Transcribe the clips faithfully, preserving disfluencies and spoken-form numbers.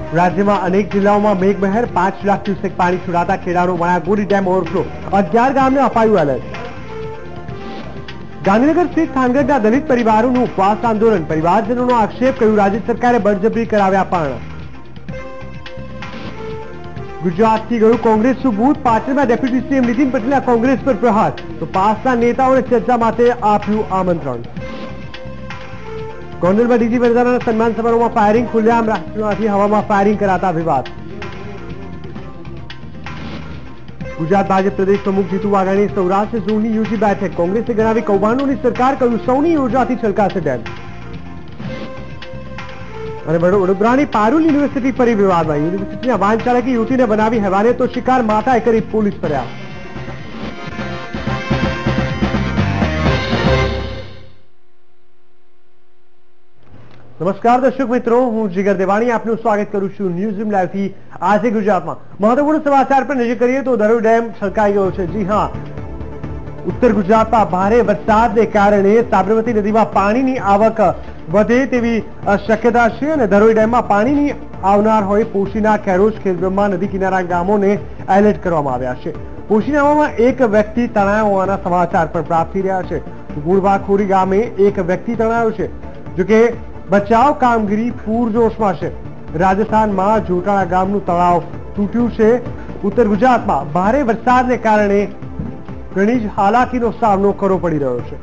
राज्य में अनेक जिल्लाओं में मेघमहेर पांच लाख क्यूसेक पानी छोड़ाता खेड़ानो वणागोरी डेम ओवरफ्लो अगियार गामने अपाયું एलर्ट। गांधीनगर स्थित थानगढ़ना दलित परिवारों उपवास आंदोलन परिवारजनों आक्षेप कर्યું राज्य सरकारे बळजबरी कराव्या पण। गुजरात की गયું कोंग्रेसનું બૂથ પાટણમાં ડેપ્યુટી સીએમ નીતિન પટેલે કોંગ્રેસ પર પ્રહાર તો પાસના નેતાઓને ચર્ચા માટે આપ્યું આમંત્રણ। ગોંડલમાં ડીજી વરદાના સન્માન સમારોહમાં ફાયરિંગ ખુલ્લેઆમ રાષ્ટ્રમાંથી હવામાં ફાયરિંગ કરાતા વિવાદ। ગુજરાત ભાજપ પ્રદેશ પ્રમુખ જીતુ વાઘાણીએ સૌરાષ્ટ્ર ઝોનની યોજી બેઠક કોંગ્રેસે ગણાવી કૌભાંડોની સરકાર કહ્યું સૌની યોજનાથી છલકાશે ડેમ। અને વડોદરાની પારુલ યુનિવર્સિટી ફરી વિવાદમાં યુનિવર્સિટીના વાહન ચાલકે યુવતીને બનાવી હેવાને તો શિકાર માથાએ કરી પોલીસ ફરિયાદ। નમસ્કાર દર્શક મિત્રો, હું જીગર દેવાણી આપનું સ્વાગત કરું છું ન્યૂઝ રૂમ લાઈવથી। આજે ગુજરાતમાં મહત્વપૂર્ણ સમાચાર પર નજર કરીએ તો ધરોઈ ડેમ છલકાઈ ગયો છે। જી હા, उत्तर गुजरातમાં ભારે વરસાદને કારણે સાબરમતી નદીમાં પાણીની આવક વધે તેવી શક્યતા છે અને ધરોઈ ડેમમાં પાણીની આવનાર હોય પોશીના, ખેરોજ, ખેરબ્રહ્મા નદી કિનારા ગામોને એલર્ટ કરવામાં આવ્યા છે। પોશીનામાં એક વ્યક્તિ તણાયો હોવાના સમાચાર પણ પ્રાપ્ત થઈ રહ્યા છે। ગુણવાખોરી ગામે એક વ્યક્તિ તણાયો છે, જો કે બચાવ કામગીરી પૂરજોશમાં છે। રાજસ્થાનમાં જોટાણા ગામનું તળાવ તૂટ્યું છે। ઉત્તર ગુજરાતમાં ભારે વરસાદને કારણે ઘણી જ હાલાકીનો સામનો કરવો પડી રહ્યો છે।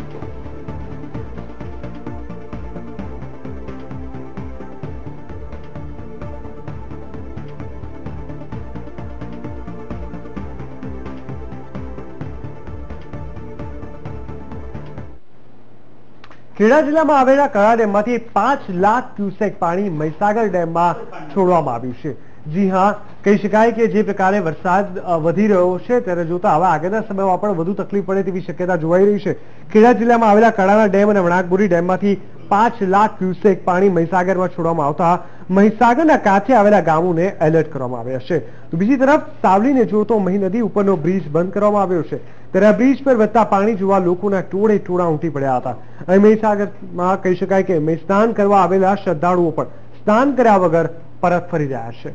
ખેડા જિલ્લામાં આવેલા કડા ડેમમાંથી પાંચ લાખ ક્યુસેક પાણી મહીસાગર ડેમમાં છોડવામાં આવ્યું છે। જી હા, કહી શકાય કે જે પ્રકારે વરસાદ વધી રહ્યો છે ત્યારે જોતા હવે આગળના સમયમાં પણ વધુ તકલીફ પડે તેવી શક્યતા જોવાઈ રહી છે। ખેડા જિલ્લામાં આવેલા કડાના ડેમ અને વણાકબોરી ડેમમાંથી પાંચ લાખ ક્યુસેક પાણી મહીસાગરમાં છોડવામાં આવતા મહીસાગરના કાંઠે આવેલા ગામોને એલર્ટ કરવામાં આવ્યા છે। તો બીજી તરફ સાવલીને જોડતો મહી નદી ઉપરનો બ્રિજ બંધ કરવામાં આવ્યો છે, ત્યારે આ બ્રિજ પર વધતા પાણી જોવા લોકોના ટોળે ટોળા ઉમટી પડ્યા હતા। અહીં મહીસાગરમાં કહી શકાય કે સ્નાન કરવા આવેલા શ્રદ્ધાળુઓ પણ સ્નાન કર્યા વગર પરત ફરી રહ્યા છે।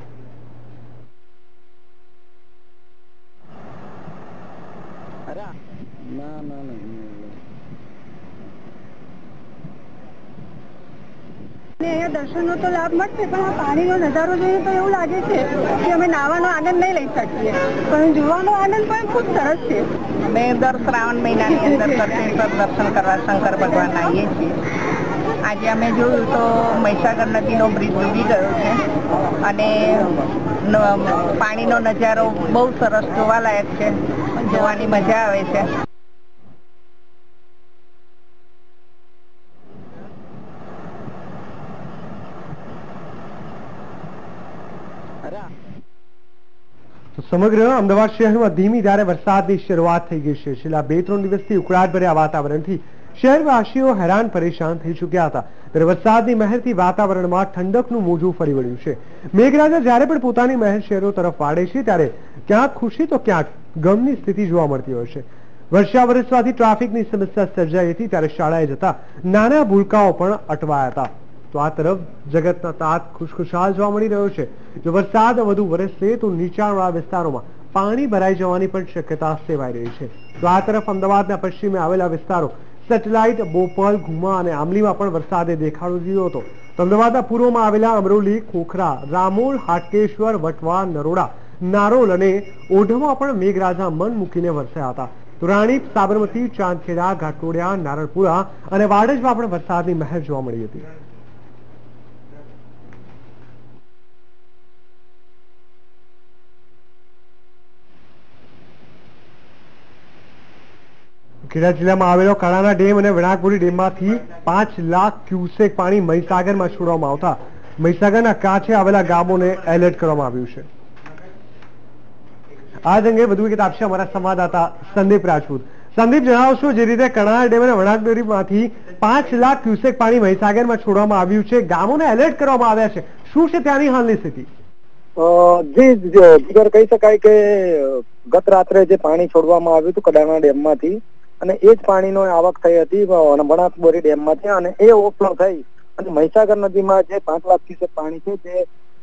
દર્શનનો તો લાભ મળશે, પણ આ પાણીનો નજારો જોઈએ તો એવું લાગે છે કે અમે નાવાનો આનંદ નહીં લઈ શકીએ, પણ જોવાનો આનંદ પણ ખૂબ સરસ છે। અમે દર શ્રાવણ મહિનાની અંદર કરતેશ્વર દર્શન કરવા શંકર ભગવાન આવીએ છીએ। આજે અમે જોયું તો મહીસાગર નદીનો બ્રિજ ડૂબી ગયો છે અને પાણીનો નજારો બહુ સરસ જોવાલાયક છે, જોવાની મજા આવે છે। તો સમગ્ર અમદાવાદ શહેરમાં ધીમી ધારે વરસાદની શરૂઆત થઈ ગઈ છે। છેલ્લા બે ત્રણ દિવસથી ઉકળાટભર્યા વાતાવરણથી શહેરવાસીઓ હેરાન પરેશાન થઈ ચૂક્યા હતા, ત્યારે વરસાદની મહેરથી વાતાવરણમાં ઠંડકનું મોજું ફરી વળ્યું છે। મેઘરાજા જ્યારે પણ પોતાની મહેર શહેરો તરફ વાળે છે ત્યારે ક્યાંક ખુશી તો ક્યાંક ગમની સ્થિતિ જોવા મળતી હોય છે। વર્ષા વરસવાથી ટ્રાફિકની સમસ્યા સર્જાઈ હતી, ત્યારે શાળાએ જતા નાના ભૂલકાઓ પણ અટવાયા હતા। તો આ તરફ જગતના તાત ખુશખુશાલ જોવા મળી રહ્યો છે। જો વરસાદ વધુ વરસશે તો નીચાણવાળા વિસ્તારોમાં પાણી ભરાઈ જવાની પણ શક્યતા સેવાઈ રહી છે। તો આ તરફ અમદાવાદના પશ્ચિમે આવેલા વિસ્તારો સેટેલાઇટ, બોપલ, ઘુમા અને આમલીમાં પણ વરસાદે દેખાડો દીધો હતો। તો અમદાવાદના પૂર્વમાં આવેલા અમરોલી, ખોખરા, રામોલ, હાટકેશ્વર, વટવા, નરોડા, નારોલ અને ઓઢવમાં પણ મેઘરાજા મન મૂકીને વરસ્યા હતા। તો રાણીપ, સાબરમતી, ચાંદખેડા, ઘાટલોડિયા, નારણપુરા અને વાડજમાં પણ વરસાદની મહેર જોવા મળી હતી। ખેડા જિલ્લામાં આવેલો કડાના ડેમ અને વણાકબોરી ડેમમાંથી પાંચ લાખ ક્યુસેક પાણી મહીસાગરમાં છોડવામાં આવતા મહીસાગરના કાંઠે આવેલા ગામોને એલર્ટ કરવામાં આવ્યું છે। આ અંગે વધુ વિગત આપશે અમારા સંવાદદાતા સંદીપ રાજપૂત। સંદીપ, જણાવશો જે રીતે કડાના ડેમ અને વણાકબોરીમાંથી પાંચ લાખ ક્યુસેક પાણી મહીસાગરમાં છોડવામાં આવ્યું છે, ગામોને એલર્ટ કરવામાં આવ્યા છે, શું છે ત્યાંની હાલની સ્થિતિ? જી જીગર, કહી શકાય કે ગત રાત્રે જે પાણી છોડવામાં આવ્યું હતું કડાના ડેમમાંથી અને એ જ પાણીનો આવક થઈ હતી વણાકબોરી ડેમમાંથી અને એ ઓવરફ્લો થઈ અને મહીસાગર નદીમાં જે પાંચ લાખ ક્યુસેક પાણી છે તે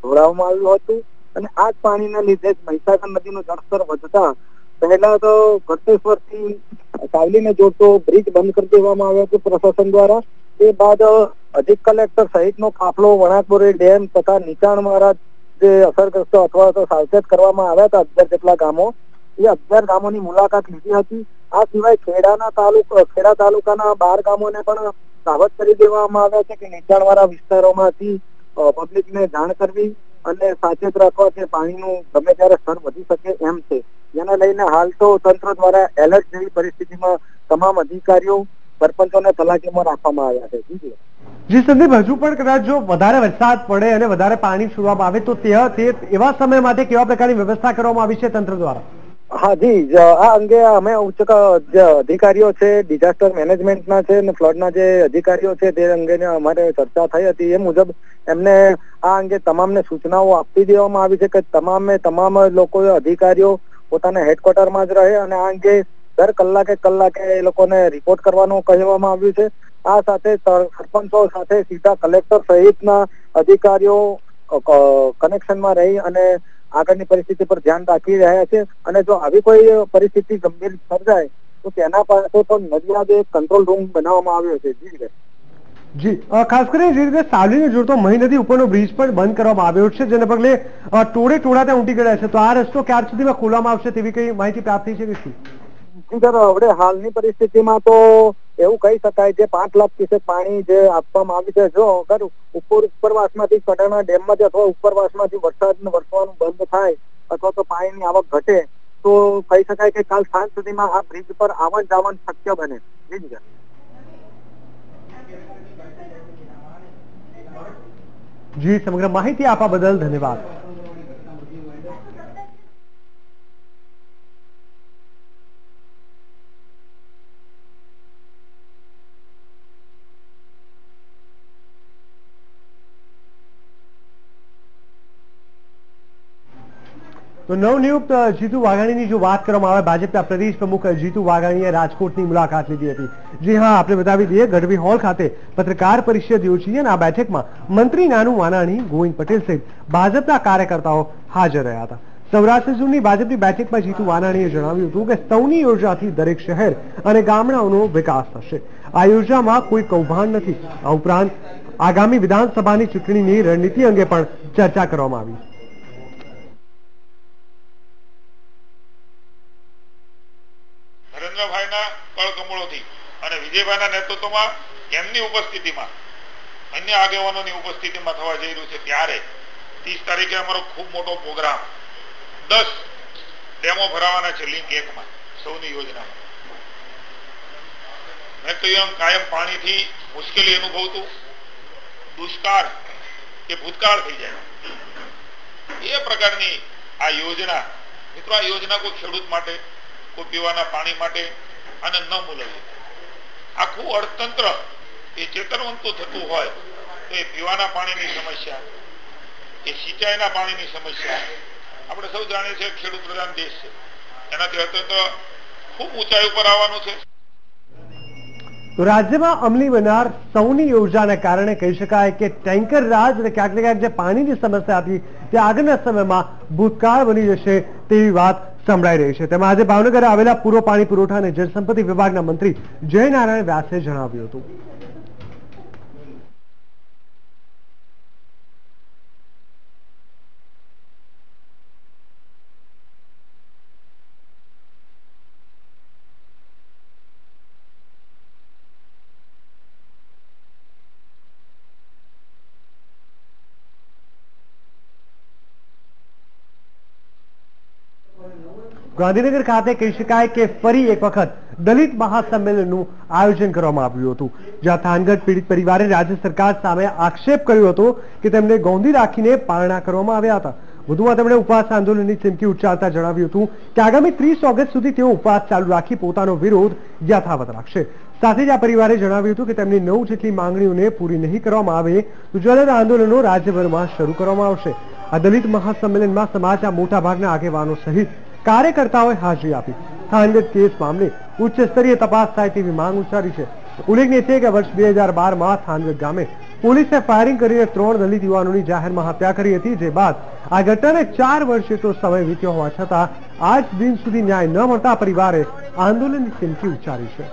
છોડવામાં આવ્યું હતું અને આ જ પાણીના લીધે મહીસાગર નદીનું જળસ્તર વધતા પહેલા તો ઘટેશ્વરથી સાવલીને જોડતો બ્રિજ બંધ કરી દેવામાં આવ્યો હતો પ્રશાસન દ્વારા. તે બાદ અધિક કલેક્ટર સહિતનો કાફલો વણાકબોરી ડેમ તથા નીચાણવાળા જે અસરગ્રસ્તો અથવા તો સાવચેત કરવામાં આવ્યા હતા અગિયાર જેટલા ગામો, એ અગિયાર ગામોની મુલાકાત લીધી હતી. આ સિવાય ખેડાના તાલુકા ખેડા તાલુકાના બાર ગામોને પણ સાવધ કરી દેવામાં આવ્યા છે કે નીચાણવાળા વિસ્તારોમાંથી પબ્લિકને જાણ કરવી અને સાવચેત રાખવા કે પાણીનું ગમે ત્યારે સ્તર વધી શકે એમ છે. જેને લઈને હાલ તો તંત્ર દ્વારા એલર્ટ જેવી પરિસ્થિતિમાં તમામ અધિકારીઓ સરપંચોને તલાટીમાં રાખવામાં આવ્યા છે. જી જી સંદીપ, હજુ પણ કદાચ જો વધારે વરસાદ પડે અને વધારે પાણી છોડવામાં આવે તો તે એવા સમય માટે કેવા પ્રકારની વ્યવસ્થા કરવામાં આવી છે તંત્ર દ્વારા? હા જી, આ અંગે અમે ઉચ્ચ જે અધિકારીઓ છે ડિઝાસ્ટર મેનેજમેન્ટના છે અને ફ્લડના જે અધિકારીઓ છે તે અંગે અમારે ચર્ચા થઈ હતી. એ મુજબ એમને આ અંગે તમામને સૂચનાઓ આપી દેવામાં આવી છે કે તમામે તમામ લોકો અધિકારીઓ પોતાના હેડક્વાર્ટરમાં જ રહે અને આ અંગે દર કલાકે કલાકે એ લોકોને રિપોર્ટ કરવાનું કહેવામાં આવ્યું છે. આ સાથે સરપંચો સાથે સીધા કલેક્ટર સહિતના અધિકારીઓ કનેક્શનમાં રહી અને આગળની પરિસ્થિતિ પર ધ્યાન રાખી રહ્યા છે અને જો આવી કોઈ પરિસ્થિતિ ગંભીર સર્જાય તો તેના પાસે પણ નદીયાદ એક કંટ્રોલ રૂમ બનાવવામાં આવ્યો છે. જી જી, ખાસ કરીને જે રીતે સાવલીને જોડતો મહી નદી ઉપરનો બ્રિજ પણ બંધ કરવામાં આવ્યો છે, જેને પગલે ટોળે ટોળા ત્યાં ઉમટી ગયા છે. તો આ રસ્તો ક્યાર સુધીમાં ખોલવામાં આવશે તેવી કઈ માહિતી પ્રાપ્ત થઈ છે કે શું? હવે હાલની પરિસ્થિતિમાં તો એવું કહી શકાય કે પાંચ લાખ ક્યુસેક પાણી જે આપવામાં આવ્યું છે, જો અગર ઉપર ઉપરવાસમાંથી કડાણા ડેમમાંથી અથવા ઉપરવાસમાંથી વરસાદ વરસવાનું બંધ થાય અથવા તો પાણીની આવક ઘટે તો કહી શકાય કે કાલ સાંજ સુધીમાં આ બ્રિજ પર આવન જાવન શક્ય બને. જી, સમગ્ર માહિતી આપવા બદલ ધન્યવાદ. તો નવનિયુક્ત જીતુ વાઘાણીની જો વાત કરવામાં આવે, ભાજપના પ્રદેશ પ્રમુખ જીતુ વાઘાણીએ રાજકોટની મુલાકાત લીધી હતી. જી હા, આપણે બતાવી દઈએ, ગઢવી હોલ ખાતે પત્રકાર પરિષદ યોજી અને આ બેઠકમાં મંત્રી નાનુ વાનાણી, ગોવિંદ પટેલ સહિત ભાજપના કાર્યકર્તાઓ હાજર રહ્યા હતા. સૌરાષ્ટ્ર ઝોનની ભાજપની બેઠકમાં જીતુ વાનાણીએ જણાવ્યું હતું કે સૌની યોજનાથી દરેક શહેર અને ગામડાઓનો વિકાસ થશે. આ યોજનામાં કોઈ કૌભાંડ નથી. આ ઉપરાંત આગામી વિધાનસભાની ચૂંટણીની રણનીતિ અંગે પણ ચર્ચા કરવામાં આવી. નરેન્દ્રભાઈના કળકમળોથી અને વિજયભાઈના નેતૃત્વમાં એમની ઉપસ્થિતિમાં અન્ય આગેવાનોની ઉપસ્થિતિમાં થવા જઈ રહ્યું છે. ત્યારે ત્રીસ તારીખે અમારો ખૂબ મોટો પ્રોગ્રામ, દસ ડેમો ભરાવાના છે લિંક એકમાં સૌની યોજનામાં. મેં કહ્યું એમ કાયમ પાણીથી મુશ્કેલી અનુભવતું દુષ્કાળ કે ભૂતકાળ થઈ જાય એ પ્રકારની આ યોજના. મિત્રો, આ યોજના કોઈ ખેડૂત માટે, કોઈ પીવાના પાણી માટે અને ન મૂલવીએ. આખું અર્થતંત્ર એ ચેતરવંતું થતું હોય તો એ પીવાના પાણીની સમસ્યા, એ સિંચાઈના પાણીની સમસ્યા, આપણે સૌ જાણીએ છીએ ખેડૂત પ્રધાન દેશ છે, એનાથી અર્થતંત્ર ખૂબ ઊંચાઈ ઉપર આવવાનું છે. તો રાજ્યમાં અમલી બનનાર સૌની યોજનાને કારણે કહી શકાય કે ટેન્કર રાજ અને ક્યાંક ને ક્યાંક જે પાણીની સમસ્યા હતી તે આગળના સમયમાં ભૂતકાળ બની જશે તેવી વાત સંભળાઈ રહી છે. તેમાં આજે ભાવનગર આવેલા પૂર્વ પાણી પુરવઠા અને જળસંપત્તિ વિભાગના મંત્રી જયનારાયણ વ્યાસે જણાવ્યું હતું. ગાંધીનગર ખાતે કહી શકાય કે ફરી એક વખત દલિત મહાસંમેલનનું આયોજન કરવામાં આવ્યું હતું, જ્યાં થાનગઢ પીડિત પરિવારે રાજ્ય સરકાર સામે આક્ષેપ કર્યો હતો કે તેમને ગોંધી રાખીને પારણા કરવામાં આવ્યા હતા. વધુમાં તેમણે ઉપવાસ આંદોલનની ચીમકી ઉચ્ચારતા જણાવ્યું હતું કે આગામી ત્રીસ ઓગસ્ટ સુધી તેઓ ઉપવાસ ચાલુ રાખી પોતાનો વિરોધ યથાવત રાખશે. સાથે જ આ પરિવારે જણાવ્યું હતું કે તેમની નવ જેટલી માંગણીઓને પૂરી નહીં કરવામાં આવે તો જ્વલંત આંદોલનો રાજ્યભરમાં શરૂ કરવામાં આવશે. આ દલિત મહાસંમેલનમાં સમાજના મોટા ભાગના આગેવાનો સહિત કાર્યકર્તાઓએ હાજરી આપી. થાનગઢ કેસ મામલે ઉચ્ચ સ્તરીય તપાસ થાય તેવી માંગ ઉચ્ચારી છે. ઉલ્લેખનીય છે કે વર્ષ બે હજાર બાર માં થાનગઢ ગામે પોલીસે ફાયરિંગ કરીને ત્રણ દલિત યુવાનોની જાહેરમાં હત્યા કરી હતી, જે બાદ આ ઘટનાને ચાર વર્ષ જેટલો સમય વીત્યો હોવા છતાં આજ દિન સુધી ન્યાય ન મળતા પરિવારે આંદોલનની ચીમકી ઉચ્ચારી છે.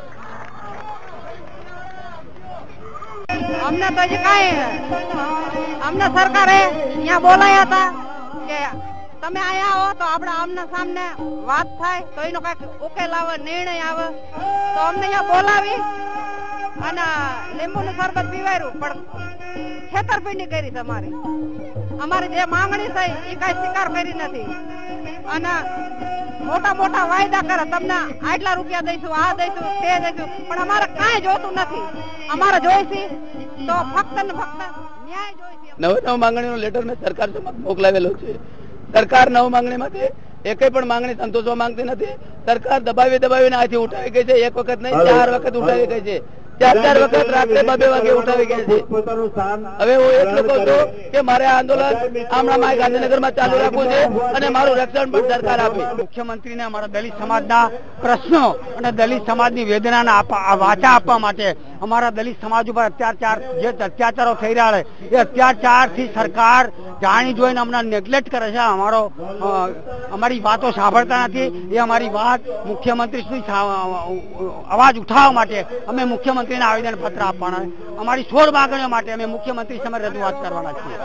અમને તો હજી કાંઈ અમને સરકારે અહીંયા બોલાયા હતા કે તમે અહીંયા આવો તો આપણે આમને સામને વાત થાય તો એનો કાંઈક ઉકેલ આવે, નિર્ણય આવે, તો અમને અહીંયા બોલાવી અને લીંબુનું શરબત પીવાયું, પણ છેતરપિંડી કરી છે અમારી. અમારી જે માંગણી છે એ કાંઈ સ્વીકાર કરી નથી અને મોટા મોટા વાયદા કરે, તમને આટલા રૂપિયા દઈશું, આ દઈશું, તે દઈશું, પણ અમારે કાંઈ જોતું નથી. અમારે જોઈશે તો ફક્ત ને ફક્ત ન્યાય જોઈશે. નવ નવ માંગણીનો લેટર મેં સરકાર સમક્ષ મોકલાવેલો છે. સરકાર નવ માંગણીમાંથી એકેય પણ માંગણી સંતોષવા માંગતી નથી. સરકાર દબાવી દબાવીને આથી ઉઠાવી ગઈ છે. એક વખત નહીં, ચાર વખત ઉઠાવી ગઈ છે. ચાર ચાર વખત રાત્રે બે વાગે ઉઠાવી ગઈ છે. હવે હું એટલું કહું છું કે મારે આંદોલન હમણાં ગાંધીનગરમાં ચાલુ રાખવું છે અને મારું રક્ષણ પણ સરકાર આપે. મુખ્યમંત્રીને અમારા દલિત સમાજના પ્રશ્નો અને દલિત સમાજની વેદનાને વાચા આપવા માટે અમારા દલિત સમાજ ઉપર અત્યાચાર જે અત્યાચારો થઈ રહ્યા છે એ અત્યાચારથી સરકાર જાણી જોઈને અમને નેગ્લેક્ટ કરે છે. અમારો અમારી વાતો સાંભળતા નથી. એ અમારી વાત મુખ્યમંત્રી સુધી અવાજ ઉઠાવવા માટે અમે મુખ્યમંત્રીને આવેદન પત્ર આપવાના, અમારી સોળ માંગણીઓ માટે અમે મુખ્યમંત્રી સામે રજૂઆત કરવાના છીએ.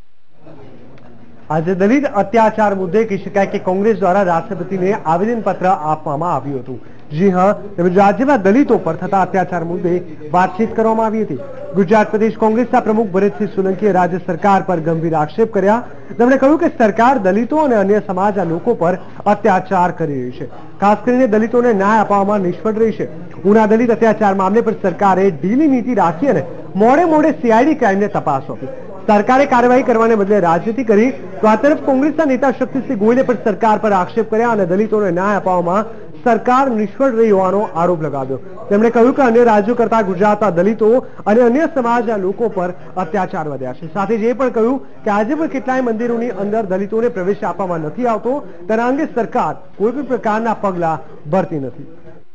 આજે દલિત અત્યાચાર મુદ્દે કહી શકાય કે કોંગ્રેસ દ્વારા રાષ્ટ્રપતિને આવેદનપત્ર આપવામાં આવ્યું હતું. જી હા, રાજ્યમાં દલિતો પર થતા અત્યાચાર મુદ્દે વાતચીત કરવામાં આવી હતી. ગુજરાત પ્રદેશ કોંગ્રેસના પ્રમુખ ભરતસિંહ સોલંકીએ રાજ્ય સરકાર પર ગંભીર આક્ષેપ કર્યા. તેમણે કહ્યું કે સરકાર દલિતો અને અન્ય સમાજના લોકો પર અત્યાચાર કરી રહી છે. ખાસ કરીને દલિતોને ન્યાય અપાવવામાં નિષ્ફળ રહી છે. ઉના દલિત અત્યાચાર મામલે પર સરકારે ઢીલી નીતિ રાખી અને મોડે મોડે સીઆઈડી ક્રાઇમને તપાસ સોંપી. સરકારે કાર્યવાહી કરવાને બદલે રાજનીતિ કરી તો આ તરફ કોંગ્રેસના નેતા શક્તિસિંહ ગોયલે પણ સરકાર પર આક્ષેપ કર્યા અને દલિતોને ન્યાય અપાવવામાં સરકાર નિષ્ફળ રહી હોવાનો આરોપ લગાવ્યો. તેમણે કહ્યું કે અન્ય રાજ્યો કરતા ગુજરાતના દલિતો અને અન્ય સમાજના લોકો પર અત્યાચાર વધ્યા છે. સાથે જ એ પણ કહ્યું કે આજે પણ કેટલાય મંદિરોની અંદર દલિતોને પ્રવેશ આપવામાં નથી આવતો. તેના અંગે સરકાર કોઈ પણ પ્રકારના પગલા ભરતી નથી.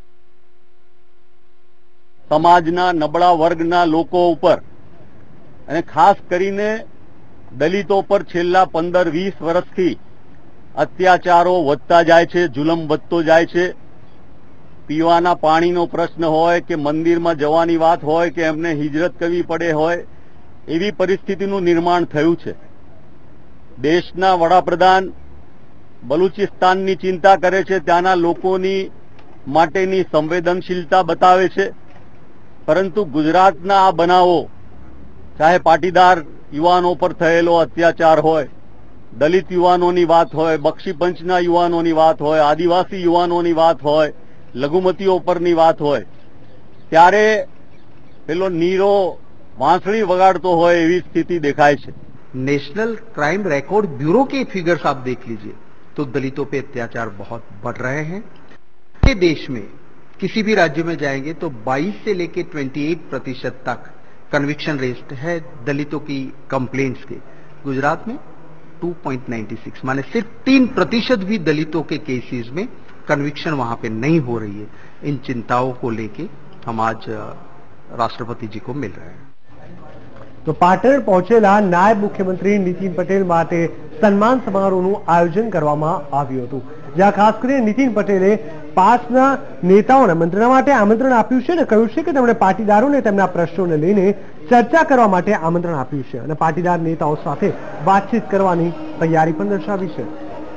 સમાજના નબળા વર્ગના લોકો ઉપર અને ખાસ કરીને દલિતો પર છેલ્લા પંદર વીસ વર્ષથી અત્યાચારો વધતા જાય છે, જુલમ વધતો જાય છે. પીવાના પાણીનો પ્રશ્ન હોય કે મંદિરમાં જવાની વાત હોય કે એમને હિજરત કરવી પડે હોય, એવી પરિસ્થિતિનું નિર્માણ થયું છે. દેશના વડાપ્રધાન બલુચિસ્તાનની ચિંતા કરે છે, ત્યાંના લોકોની માટેની સંવેદનશીલતા બતાવે છે, પરંતુ ગુજરાતના આ બનાવો, ચાહે પાટીદાર યુવાનો પર થયેલો અત્યાચાર હોય, દલિત યુવાનોની વાત હોય, બક્ષીપંચના યુવાનોની વાત હોય, આદિવાસી યુવાનોની વાત હોય, લઘુમતીઓ પરની વાત હોય, ત્યારે પેલો નીરો વાંસળી વગાડતો હોય એવી સ્થિતિ દેખાય છે. नेशनल क्राइम रिकॉर्ड ब्यूरो के फिगर्स आप देख लीजिए तो दलितों पे अत्याचार बहुत बढ़ रहे हैं. ये देश में किसी भी राज्य में जाएंगे तो बाईस से लेके अट्ठाईस प्रतिशत तक कन्विक्शन रेट है दलितों की कंप्लेंट्स के. गुजरात में दो पॉइंट नौ छह माने सिर्फ तीन प्रतिशत भी दलितों के केसेस में कन्विक्शन वहां पे नहीं हो रही है. इन चिंताओं को लेके हम आज राष्ट्रपति जी को मिल रहे हैं. તો પાટણ પહોંચેલા નાયબ મુખ્યમંત્રી નીતિન પટેલ માટે સન્માન સમારોહનું આયોજન કરવામાં આવ્યું હતું, જ્યાં ખાસ કરીને નીતિન પટેલે પાસના નેતાઓને મંત્રણા માટે આમંત્રણ આપ્યું છે અને કહ્યું છે કે તેમણે પાટીદારોને તેમના પ્રશ્નોને લઈને ચર્ચા કરવા માટે આમંત્રણ આપ્યું છે અને પાટીદાર નેતાઓ સાથે વાતચીત કરવાની તૈયારી પણ દર્શાવી છે.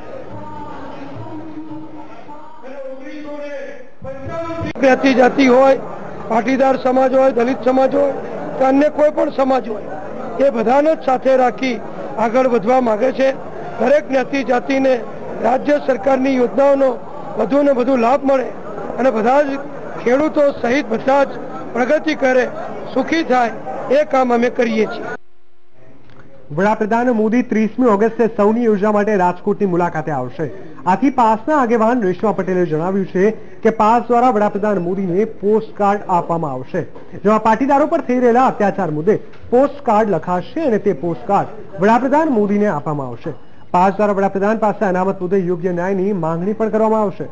જ્ઞાતિ જાતિ હોય, પાટીદાર સમાજ હોય, દલિત સમાજ હોય કે અન્ય કોઈ પણ સમાજ હોય, એ બધાને જ સાથે રાખી આગળ વધવા માંગે છે. દરેક જ્ઞાતિ જાતિને રાજ્ય સરકારની યોજનાઓનો વધુ ને વધુ લાભ મળે અને બધા જ ખેડૂતો સહિત બધા જ પ્રગતિ કરે, સુખી થાય, એ કામ અમે કરીએ છીએ. વડાપ્રધાન મોદી ત્રીસમી ઓગસ્ટે સૌની યોજના માટે રાજકોટની મુલાકાતે આવશે. આથી પાસના આગેવાન રેશમા પટેલે જણાવ્યું છે કે પાસ દ્વારા વડાપ્રધાન મોદીને પોસ્ટકાર્ડ આપવામાં આવશે, જેમાં પાટીદારો પર થઈ રહેલા અત્યાચાર મુદ્દે પોસ્ટકાર્ડ લખાશે અને તે પોસ્ટકાર્ડ વડાપ્રધાન મોદીને આપવામાં આવશે. પાસ દ્વારા વડાપ્રધાન પાસે અનામત મુદ્દે યોગ્ય ન્યાયની માંગણી પણ કરવામાં આવશે.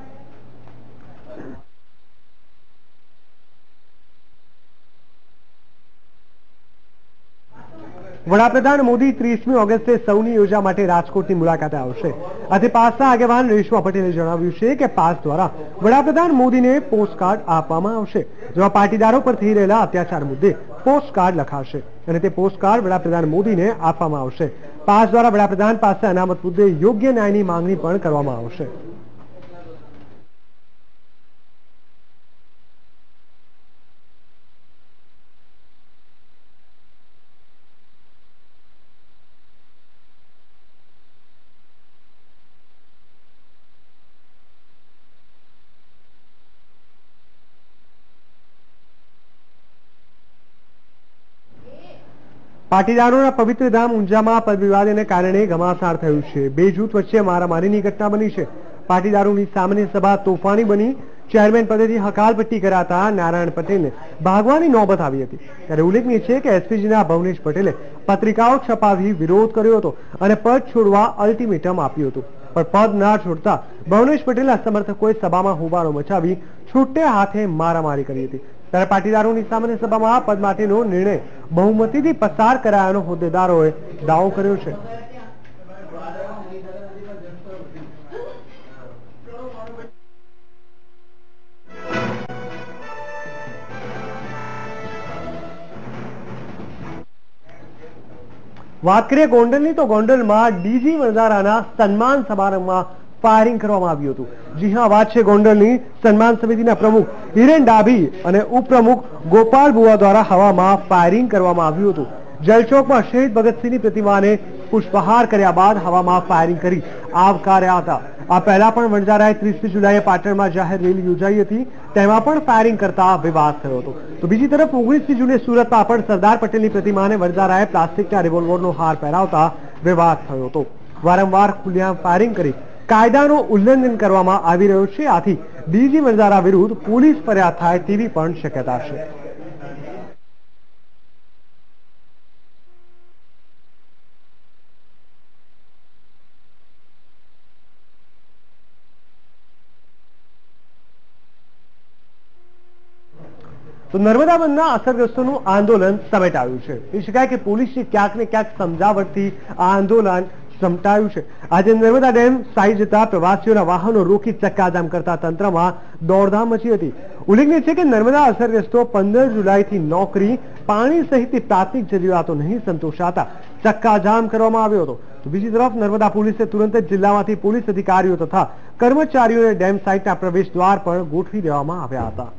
વડાપ્રધાન મોદી ત્રીસમી ઓગસ્ટે સૌની યોજના માટે રાજકોટની મુલાકાતે આવશે. આથી પાસના આગેવાન રેશમા પટેલે જણાવ્યું છે કે પાસ દ્વારા વડાપ્રધાન મોદીને પોસ્ટકાર્ડ આપવામાં આવશે, જેમાં પાટીદારો પર થઈ રહેલા અત્યાચાર મુદ્દે પોસ્ટકાર્ડ લખાશે અને તે પોસ્ટકાર્ડ વડાપ્રધાન મોદીને આપવામાં આવશે. પાસ દ્વારા વડાપ્રધાન પાસે અનામત મુદ્દે યોગ્ય ન્યાયની માંગણી પણ કરવામાં આવશે. પાટીદારોના પવિત્ર ધામ ઊંઝામાં પદ વિવાદને કારણે ઘમાસાણ થયું છે. બે જૂથ વચ્ચે મારામારીની ઘટના બની છે. પાટીદારોની સામાન્ય સભા તોફાની બની. ચેરમેન પદેથી હકાલપટ્ટી કરાતા નારાયણ પટેલને ભાગવાની નોબત આવી હતી. ત્યારે ઉલ્લેખનીય છે કે એસપીજીના ભવનેશ પટેલે પત્રિકાઓ છપાવી વિરોધ કર્યો હતો અને પદ છોડવા અલ્ટિમેટમ આપ્યું હતું, પણ પદ ના છોડતા ભવનેશ પટેલના સમર્થકોએ સભામાં હોબાળો મચાવી છૂટે હાથે મારામારી કરી હતી. ત્યારે પાટીદારોની સામાન્ય સભામાં પદ માટેનો નિર્ણય બહુમતીથી પસાર કરાયાનો હોદ્દેદારોએ દાવો કર્યો છે. વાત કરીએ ગોંડલની, તો ગોંડલમાં ડીજી વરદારાના સન્માન સમારંભમાં ફાયરિંગ કરવામાં આવ્યું હતું. જી હા, વાત છે ગોંડલની. સન્માન સમિતિના પ્રમુખ હિરેન ડાભી અને ઉપપ્રમુખ ગોપાલ બુવા દ્વારા હવામાં ફાયરિંગ કરવામાં આવ્યું હતું. જલચોકમાં શહીદ ભગતસિંહની પ્રતિમાને પુષ્પહાર કર્યા બાદ હવામાં ફાયરિંગ કરી આવકાર્યા હતા. આ પહેલા પણ વણઝારાએ ત્રીસમી જુલાઈએ પાટણમાં જાહેર રેલી યોજાઈ હતી, તેમાં પણ ફાયરિંગ કરતા વિવાદ થયો હતો. તો બીજી તરફ ઓગણીસમી જૂને સુરતમાં પણ સરદાર પટેલની પ્રતિમાને વણઝારાએ પ્લાસ્ટિકના રિવોલ્વરનો હાર પહેરાવતા વિવાદ થયો હતો. વારંવાર ખુલ્લેઆમ ફાયરિંગ કરી કાયદાનું ઉલ્લંઘન કરવામાં આવી રહ્યું છે. આથી ડીજી વણઝારા વિરુદ્ધ પોલીસ ફરિયાદ થાય તેવી પણ શક્યતા છે. તો નર્મદા બંધના અસરગ્રસ્તોનું આંદોલન સમેટાયું છે. કહી શકાય કે પોલીસની ક્યાંક ને ક્યાંક સમજાવટથી આ આંદોલન સમટાયું છે. આજે નર્મદા ડેમ સાઈડ જતા પ્રવાસીઓના વાહનો રોકી ચક્કાજામ કરતા તંત્રમાં દોડધામ મચી હતી. ઉલ્લેખનીય છે કે નર્મદા અસરગ્રસ્તો પંદર જુલાઈથી નોકરી, પાણી સહિતની પ્રાથમિક જરૂરિયાતો નહીં સંતોષાતા ચક્કાજામ કરવામાં આવ્યો હતો. તો બીજી તરફ નર્મદા પોલીસે તુરંત જ જિલ્લામાંથી પોલીસ અધિકારીઓ તથા કર્મચારીઓને ડેમ સાઇટના પ્રવેશ દ્વાર પણ ગોઠવી દેવામાં આવ્યા હતા.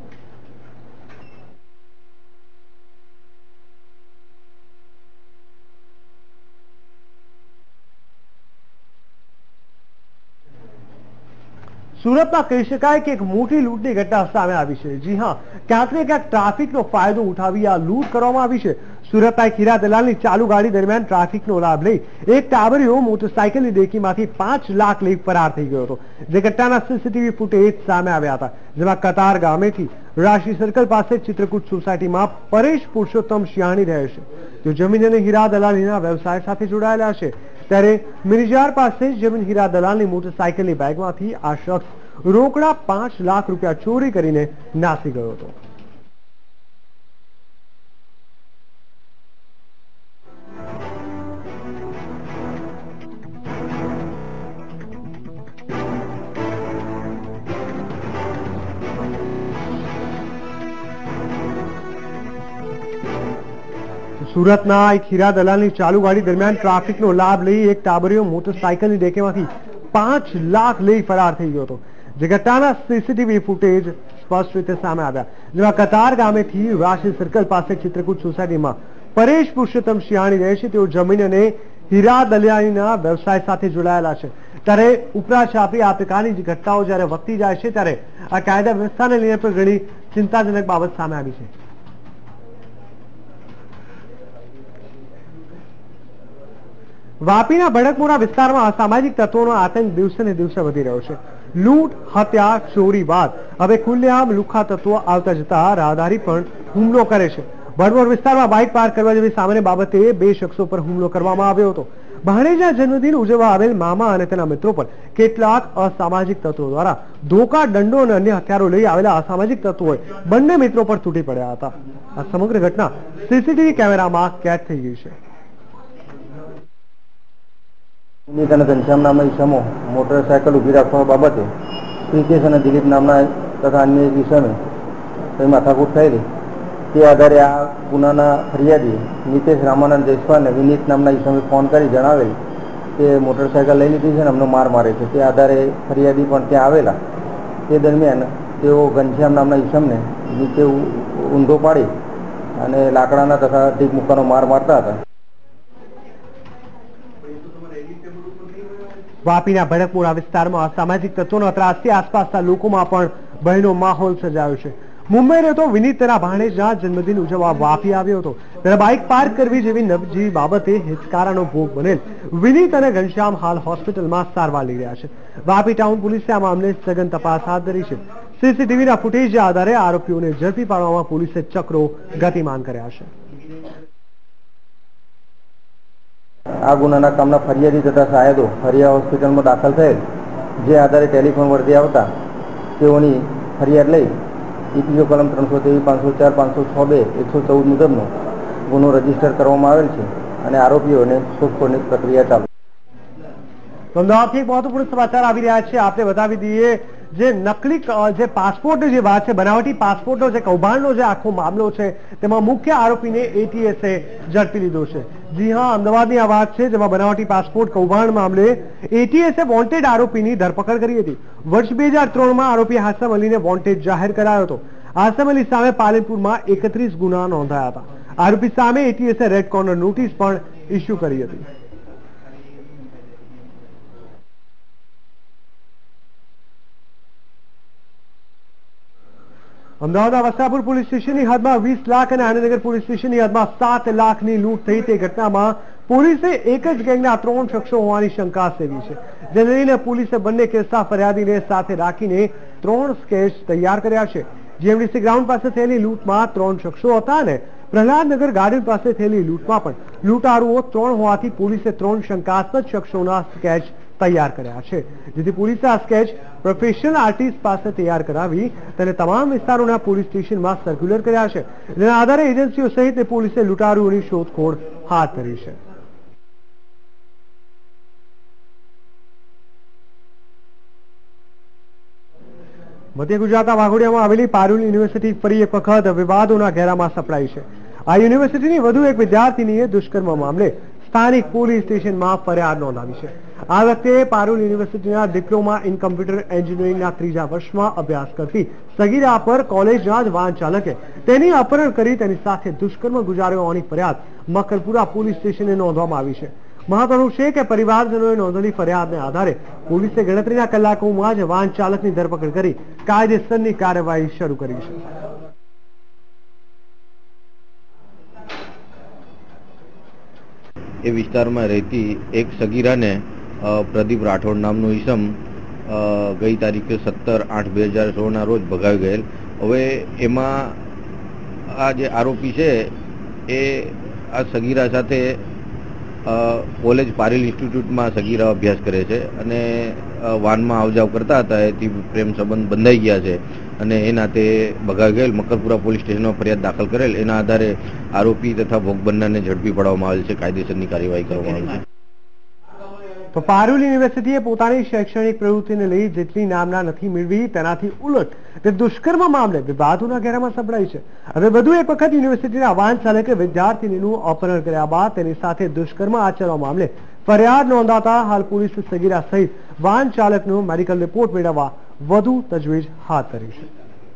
સુરતમાં કહી શકાય કે એક મોટી લૂંટની ઘટના સામે આવી છે. જી હા, ક્યાંક ને ક્યાંક ટ્રાફિકનો ફાયદો ઉઠાવી આ લૂંટ કરવામાં આવી છે. સુરતના એક હીરા દલાલની ચાલુ ગાડી દરમિયાન ટ્રાફિકનો લાભ લઈ એક ટાબરિયો મોટરસાયકલની ડેકીમાંથી પાંચ લાખ લઈ ફરાર થઈ ગયો હતો. જે ઘટનાના સીસીટીવી ફૂટેજ સામે આવ્યા હતા, જેમાં કતાર ગામેથી રાશિ સર્કલ પાસે ચિત્રકૂટ સોસાયટીમાં પરેશ પુરુષોત્તમ શિયાણી રહે છે. તેઓ જમીન અને હીરા દલાલીના વ્યવસાય સાથે જોડાયેલા છે. ત્યારે મિરજાર પાસે જમીન હીરા દલાલની મોટરસાયકલની બેગમાંથી આ શખ્સ રોકડા પાંચ લાખ રૂપિયા ચોરી કરીને નાસી ગયો હતો. સુરતના એક હીરા દલાલની ચાલુ ગાડી દરમિયાન ટ્રાફિકનો લાભ લઈ એક ટાબરિયો મોટરસાયકલની ડેકેમાંથી પાંચ લાખ લઈ ફરાર થઈ ગયો હતો. જે ઘટનાના સીસીટીવી ફૂટેજ સ્પષ્ટ રીતે સામે આવ્યા, જેમાં કતાર ગામેથી રાશિ સર્કલ પાસે ચિત્રકૂટ સોસાયટીમાં પરેશ પુરુષોત્તમ શિયાણી રહે છે. તેઓ જમીન અને હીરા દલાલીના વ્યવસાય સાથે જોડાયેલા છે. ત્યારે ઉપરા છાપરી આ પ્રકારની જે ઘટનાઓ જયારે વધતી જાય છે, ત્યારે આ કાયદા વ્યવસ્થાને લઈને પણ ઘણી ચિંતાજનક બાબત સામે આવી છે. વાપીના ભડકમોરા વિસ્તારમાં અસામાજિક તત્વોનો આતંક દિવસે ને દિવસે વધી રહ્યો છે. લૂંટ, હત્યા, ચોરી બાદ હવે ખુલ્લેઆમ લુખ્ખા તત્વો આવતા જતા રાહદારી પણ હુમલો કરે છે. ભડમોર વિસ્તારમાં બાઇક પાર્ક કરવા જેવી સામાન્ય બાબતે બે શખ્સો પર હુમલો કરવામાં આવ્યો હતો. ભાણેજના જન્મદિન ઉજવવા આવેલ મામા અને તેના મિત્રો પર કેટલાક અસામાજિક તત્વો દ્વારા ધોકા, દંડો અને અન્ય હથિયારો લઈ આવેલા અસામાજિક તત્વોએ બંને મિત્રો પર તૂટી પડ્યા હતા. આ સમગ્ર ઘટના સીસીટીવી કેમેરામાં કેદ થઈ ગઈ છે. વિનીત અને ઘનશ્યામ નામના ઈસમો મોટરસાયકલ ઊભી રાખવા બાબતે પ્રિકેશ અને દિલીપ નામના તથા અન્ય એક ઈસમે કઈ માથાકૂટ થયેલી તે આધારે આ ગુનાના ફરિયાદી નીતેશ રામાનંદ જયસ્વાલને વિનીત નામના ઈસમે ફોન કરી જણાવેલ કે મોટરસાયકલ લઈ લીધી છે ને અમને માર મારે છે. તે આધારે ફરિયાદી પણ ત્યાં આવેલા. તે દરમિયાન તેઓ ઘનશ્યામ નામના ઈસમને નીચે ઊંધો પાડી અને લાકડાના તથા ટીક મુક્કાનો માર મારતા હતા. વાપીના ભડકપુરા વિસ્તારમાં અસામાજિક તત્વોના ત્રાસથી આસપાસના લોકોમાં પણ ભયનો માહોલ સર્જાયો છે. મુંબઈ રહેતો વિનીત તેના ભાણેજના જન્મદિન ઉજવવા વાપી આવ્યો હતો. ત્યારે બાઇક પાર્ક કરવી જેવી નવજીવી બાબતે હિચકારાનો ભોગ બનેલ વિનીત અને ઘનશ્યામ હાલ હોસ્પિટલમાં સારવાર લઈ રહ્યા છે. વાપી ટાઉન પોલીસે આ મામલે સઘન તપાસ હાથ ધરી છે. સીસીટીવીના ફૂટેજના આધારે આરોપીઓને ઝડપી પાડવામાં પોલીસે ચક્રો ગતિમાન કર્યા છે. આ ગુનાના કામના ફરિયાદી તથા સાયદો ફરિયા હોસ્પિટલમાં દાખલ થયેલ, જે આધારે ટેલિફોન વર્દી આવતા તેઓની ફરિયાદ લઈ ઈપીઓ કલમ ત્રણસો ત્રેવીસ પાંચસો ચાર પાંચસો છ બે એકસો ચૌદ મુજબનો ગુનો રજીસ્ટર કરવામાં આવેલ છે અને આરોપીઓને શોધખોળની પ્રક્રિયા ચાલુ. અમદાવાદથી મહત્વપૂર્ણ સમાચાર આવી રહ્યા છે. આપણે બતાવી દઈએ જે નકલી જે પાસપોર્ટની જે વાત છે, બનાવટી પાસપોર્ટનો જે કૌભાંડનો જે આખો મામલો છે તેમાં મુખ્ય આરોપીને એટીએસે ઝડપી લીધો છે. જી હા, અમદાવાદની આ વાત છે જેમાં બનાવટી પાસપોર્ટ કૌભાંડ મામલે એટીએસે વોન્ટેડ આરોપીની ધરપકડ કરી હતી. વર્ષ બે હજાર ત્રણમાં આરોપી હાસમ અલીને વોન્ટેડ જાહેર કરાયો હતો. હાસમ અલી સામે પાલનપુરમાં એકત્રીસ ગુના નોંધાયા હતા. આરોપી સામે એટીએસે રેડ કોર્નર નોટિસ પણ ઇસ્યુ કરી હતી. અમદાવાદના વસ્ત્રાપુર પોલીસ સ્ટેશનની હદમાં વીસ લાખ અને આનંદનગર પોલીસ સ્ટેશનની હદમાં સાત લાખની લૂંટ થઈ તે ઘટનામાં પોલીસે એક જ ગેંગના ત્રણ શખ્સો હોવાની શંકા સેવી છે. જેને લઈને પોલીસે બંને કેસના ફરિયાદીને સાથે રાખીને ત્રણ સ્કેચ તૈયાર કર્યા છે. જીએમડીસી ગ્રાઉન્ડ પાસે થયેલી લૂંટમાં ત્રણ શખ્સો હતા અને પ્રહલાદનગર ગાર્ડન પાસે થયેલી લૂંટમાં પણ લૂંટારુઓ ત્રણ હોવાથી પોલીસે ત્રણ શંકાસ્પદ શખ્સોના સ્કેચ તૈયાર કર્યા છે. જેથી પોલીસે આ સ્કેચ પ્રોફેશનલ આર્ટિસ્ટ પાસે તૈયાર કરાવી તેને તમામ વિસ્તારોના પોલીસ સ્ટેશનમાં સર્ક્યુલર કર્યા છે. જેના આધારે એજન્સીઓ સહિત પોલીસે લૂંટારુઓની શોધખોળ હાથ ધરી છે. મધ્ય ગુજરાતના વાઘોડિયામાં આવેલી પારુલ યુનિવર્સિટી ફરી એક વખત વિવાદોના ઘેરામાં સપડાઈ છે. આ યુનિવર્સિટીની વધુ એક વિદ્યાર્થીનીએ દુષ્કર્મ મામલે સ્થાનિક પોલીસ સ્ટેશનમાં ફરિયાદ નોંધાવી છે. આ વખતે પારુલ યુનિવર્સિટીના ડિપ્લોમા ઇન કમ્પ્યુટર એન્જિનિયરિંગના ત્રીજા વર્ષમાં અભ્યાસ કરતી સગીરા પર કોલેજના જ વાહન ચાલકે તેની અપહરણ કરી તેની સાથે દુષ્કર્મ ગુજાર્યો હોવાની ફરિયાદ મકરપુરા પોલીસ સ્ટેશને નોંધવામાં આવી છે. મહત્વનું છે કે પરિવારજનોએ નોંધેલી ફરિયાદને આધારે પોલીસે ગણતરીના કલાકોમાં જ વાહન ચાલકની ધરપકડ કરી કાયદેસરની કાર્યવાહી શરૂ કરી છે. એ વિસ્તારમાં રહેતી એક સગીરાને પ્રદીપ રાઠોડ નામનું ઈસમ ગઈ તારીખે સત્તર આઠ બે હજાર સોળના રોજ ભગાવી ગયેલ. હવે એમાં આ જે આરોપી છે એ આ સગીરા સાથે કોલેજ પારેલ ઇન્સ્ટિટ્યૂટમાં સગીરા અભ્યાસ કરે છે અને વાનમાં આવજાવ કરતા હતા. એથી પ્રેમ સંબંધ બંધાઈ ગયા છે અને એના તે ભગાવી ગયેલ. મકરપુરા પોલીસ સ્ટેશનમાં ફરિયાદ દાખલ કરેલ. એના આધારે આરોપી તથા ભોગ બનનારને ઝડપી પાડવામાં આવેલ છે. કાયદેસરની કાર્યવાહી કરવામાં આવી છે. તો પારુલ યુનિવર્સિટીએ પોતાની શૈક્ષણિક પ્રવૃત્તિને લઈ જેટલી નામના નથી મેળવી તેનાથી ઉલટ તે દુષ્કર્મ મામલે વિવાદોના ઘેરામાં સંભળાઈ છે. હવે વધુ એક વખત યુનિવર્સિટીના વાહન ચાલકે વિદ્યાર્થીનીનું અપહરણ કર્યા બાદ તેની સાથે દુષ્કર્મ આચરવા મામલે ફરિયાદ નોંધાતા હાલ પોલીસે સગીરા સહિત વાહન ચાલકનો મેડિકલ રિપોર્ટ મેળવવા વધુ તજવીજ હાથ ધરી છે.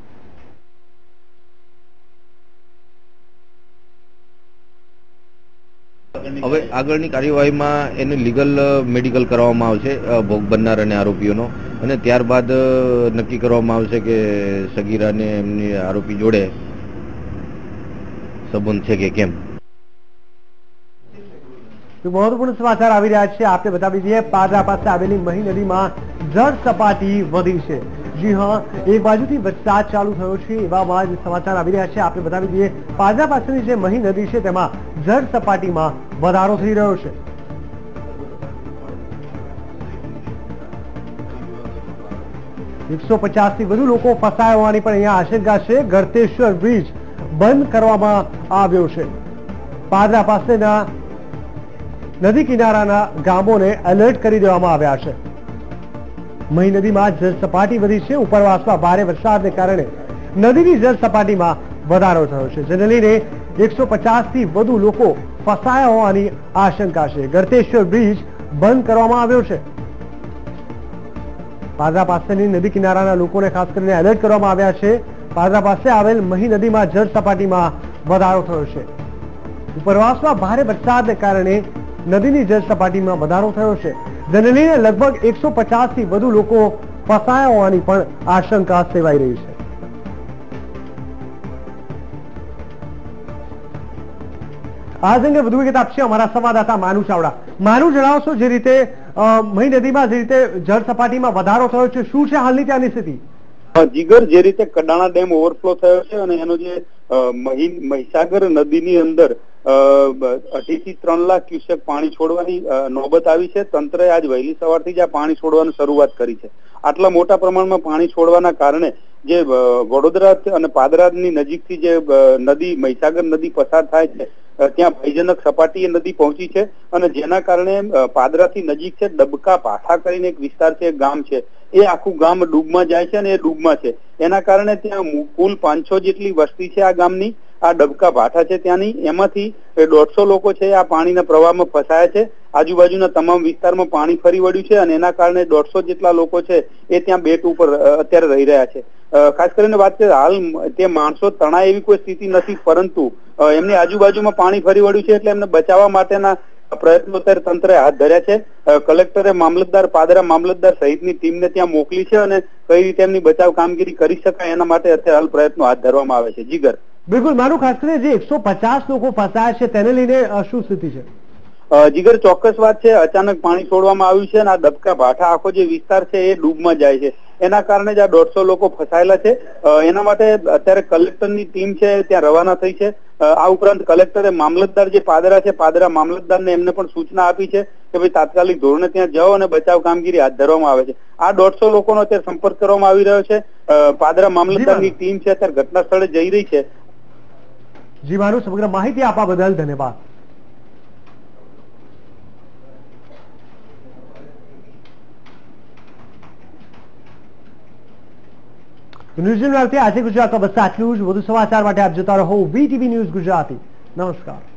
હવે આગળની કાર્યવાહીમાં એને લીગલ મેડિકલ કરવામાં આવશે ભોગ બનનાર અને આરોપીઓનો, અને ત્યારબાદ નક્કી કરવામાં આવશે કે સગીરાને એમની આરોપી જોડે સંબંધ છે કે કેમ. મહત્વપૂર્ણ સમાચાર આવી રહ્યા છે. આપણે બતાવી દઈએ પાદરા પાસે આવેલી મહી નદીમાં જળ સપાટી વધી છે. જી હા, એક બાજુથી વરસાદ ચાલુ થયો છે એવામાં જ સમાચાર આવી રહ્યા છે. આપણે બતાવી દઈએ પાદરા પાસેની જે મહી નદી છે તેમાં જળ સપાટીમાં વધારો થઈ રહ્યો છે. એકસો પચાસ થી વધુ લોકો ફસાયા હોવાની પણ અહીંયા આશંકા છે. ગળતેશ્વર બ્રિજ બંધ કરવામાં આવ્યો છે. પાદરા પાસેના નદી કિનારાના ગામોને એલર્ટ કરી દેવામાં આવ્યા છે. મહી નદીમાં જળ સપાટી વધી છે. ઉપરવાસમાં ભારે વરસાદને કારણે નદીની જળ સપાટીમાં વધારો થયો છે, જેને લઈને એકસો પચાસ થી વધુ લોકો ફસાયા હોવાની આશંકા છે. ગળતેશ્વર બ્રિજ બંધ કરવામાં આવ્યો છે. પાદરા પાસેની નદી કિનારાના લોકોને ખાસ કરીને એલર્ટ કરવામાં આવ્યા છે. પાદરા પાસે આવેલ મહી નદીમાં જળ સપાટીમાં વધારો થયો છે. ઉપરવાસમાં ભારે વરસાદને કારણે નદીની જળ સપાટીમાં વધારો થયો છે, જેને લઈને લગભગ એકસો પચાસ થી વધુ લોકો ફસાયા હોવાની પણ આશંકા સેવાઈ રહી છે. આ અંગે વધુ વિગત આપશે અમારા સંવાદદાતા માનુ ચાવડા. માનુ, જણાવશો જે રીતે મહી નદીમાં જે રીતે જળ સપાટીમાં વધારો થયો છે, શું છે હાલની ત્યાંની સ્થિતિ? જીગર, જે રીતે કડાણા ડેમ ઓવરફ્લો થયો છે અને એનો જે મહીસાગર નદીની અંદર અઢી થી ત્રણ લાખ ક્યુસેક પાણી છોડવાની નોબત આવી છે. તંત્રએ આજ વહેલી સવારથી જ આ પાણી છોડવાની શરૂઆત કરી છે. આટલા મોટા પ્રમાણમાં પાણી છોડવાના કારણે જે વડોદરા અને પાદરાની નજીકથી જે નદી મહીસાગર નદી પસાર થાય છે ત્યાં ભયજનક સપાટીએ નદી પહોંચી છે અને જેના કારણે પાદરાથી નજીક છે ડબકા ભાઠા કરીને એક વિસ્તાર છે, એક ગામ છે, એ આખું ગામ ડૂબમાં જાય છે અને એ ડૂબમાં છે. એના કારણે ત્યાં કુલ પાંચસો જેટલી વસ્તી છે આ ગામની. આ ડબકા ભાઠા છે ત્યાંની, એમાંથી દોઢસો લોકો છે આ પાણીના પ્રવાહમાં ફસાયા છે. આજુબાજુના તમામ વિસ્તારમાં પાણી ફરી વળ્યું છે અને એના કારણે દોઢસો જેટલા લોકો છે એ ત્યાં બેટ ઉપર અત્યારે રહી રહ્યા છે. ખાસ કરીને વાત કરીએ હાલ તે માણસો તણાય એવી કોઈ સ્થિતિ નથી, પરંતુ એમની આજુબાજુમાં પાણી ફરી વળ્યું છે એટલે એમને બચાવવા માટેના પ્રયત્નો અત્યારે તંત્રે હાથ ધર્યા છે. કલેક્ટરે મામલતદાર, પાદરા મામલતદાર સહિતની ટીમને ત્યાં મોકલી છે અને કઈ રીતે એમની બચાવ કામગીરી કરી શકાય એના માટે અત્યારે હાલ પ્રયત્નો હાથ ધરવામાં આવે છે. જીગર, બિલકુલ. મારું ખાસ કરીને જે એકસો પચાસ લોકો ફસાયા છે તેને લઈને શું સ્થિતિ છે? જીગર, ચોક્કસ વાત છે. અચાનક પાણી છોડવામાં આવ્યું છે અને આ ડબકા ભાઠા આખો જે વિસ્તાર છે એ ડૂબમાં જાય છે. એના કારણે જ આ દોઢસો લોકો ફસાયેલા છે. એના માટે અત્યારે કલેક્ટરની ટીમ છે ત્યાં રવાના થઈ છે. આ ઉપરાંત કલેક્ટરે મામલતદાર જે પાદરા છે, પાદરા મામલતદારને એમને પણ સૂચના આપી છે કે ભાઈ તાત્કાલિક ધોરણે ત્યાં જાઓ અને બચાવ કામગીરી હાથ ધરવામાં આવે છે. આ દોઢસો લોકોનો અત્યારે સંપર્ક કરવામાં આવી રહ્યો છે. પાદરા મામલતદારની ટીમ છે અત્યારે ઘટના સ્થળે જઈ રહી છે. જી માનું, સમગ્ર માહિતી આપવા બદલ ધન્યવાદ. ન્યૂઝ આજે ગુજરાતમાં બસ આટલું જ. વધુ સમાચાર માટે આપ જોતા રહો વીટીવી ન્યૂઝ ગુજરાતી. નમસ્કાર.